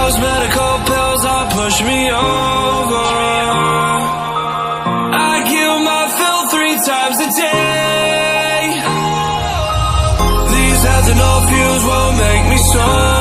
those medical pills that push me over. I kill my fill 3 times a day. These heads and no fuse won't make me sober.